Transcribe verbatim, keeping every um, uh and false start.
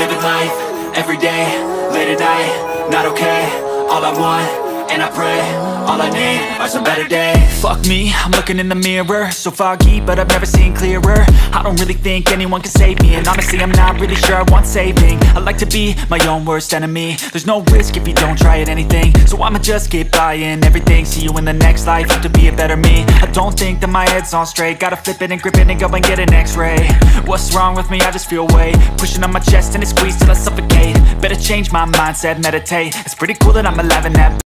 living life, everyday, late at night, not okay. All I want, and I pray, all I need are some better days. Fuck me, I'm looking in the mirror, so foggy, but I've never seen clearer. I don't really think anyone can save me, and honestly I'm not really sure I want saving. I like to be my own worst enemy. There's no risk if you don't try at anything, so I'ma just keep buying everything. See you in the next life, have to be a better me. I don't think that my head's on straight, gotta flip it and grip it and go and get an x-ray. What's wrong with me? I just feel weight pushing on my chest and it squeezes till I suffocate. Better change my mindset, meditate. It's pretty cool that I'm alive and that